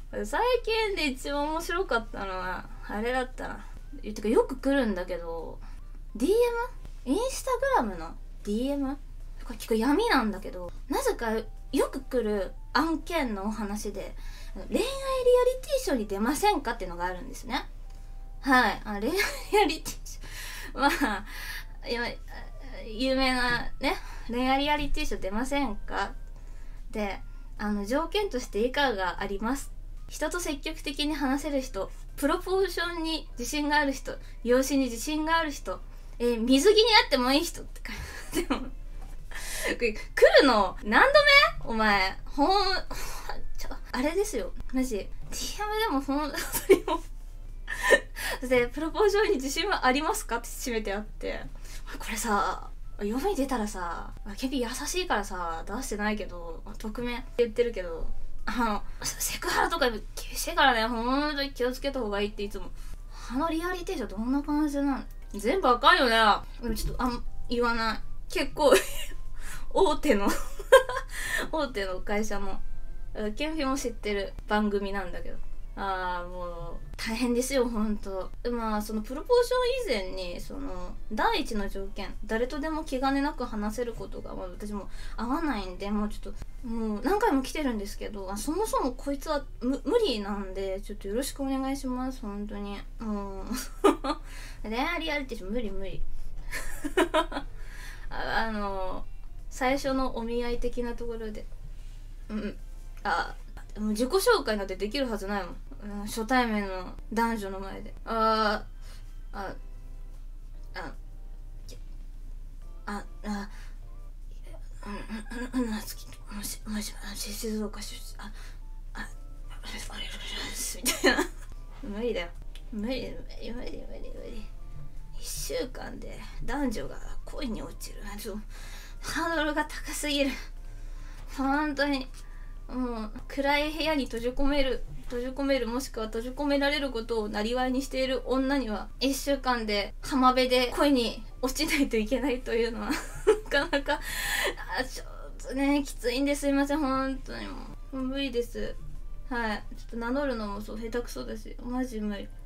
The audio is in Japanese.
最近で一番面白かったのはあれだったな。てかよく来るんだけど DM？ インスタグラムの DM？ これ結構闇なんだけど、なぜかよく来る案件のお話で恋愛リアリティショーに出ませんかっていうのがあるんですね。はい。恋愛リアリティショーまあ今有名なね、恋愛リアリティショー出ませんかで、条件として以下があります。人と積極的に話せる人、プロポーションに自信がある人、容姿に自信がある人、水着にあってもいい人って書いて、でも来るの何度目？お前あれですよマジ DM でも本当にもでプロポーションに自信はありますかって締めてあって、これさ読み出たらさ、ケビ優しいからさ出してないけど匿名って言ってるけど、セクハラとか厳しいからね、ほんとに気をつけた方がいいっていつも。リアリティションどんな感じなの？全部あかんよね。でもちょっと言わない。結構大手の大手の会社のケンフィも知ってる番組なんだけど、もう大変ですよほんと。まあそのプロポーション以前にその第一の条件、誰とでも気兼ねなく話せることが、私も合わないんで、もうちょっともう何回も来てるんですけど、そもそもこいつは無理なんで、ちょっとよろしくお願いします本当に。もう恋愛リアリティション無理最初のお見合い的なところでもう自己紹介なんてできるはずないもん、初対面の男女の前で。静岡出身、みたいな無理だよ、無理。1週間で男女が恋に落ちる、ちょっとハードルが高すぎる本当に。もう暗い部屋に閉じ込めるもしくは閉じ込められることを生りにしている女には1週間で浜辺で恋に落ちないといけないというのはなかなかちょっとねきついんですいません本当にもう無理です。はい、ちょっと名乗るのもそう下手くそだしマジ無理。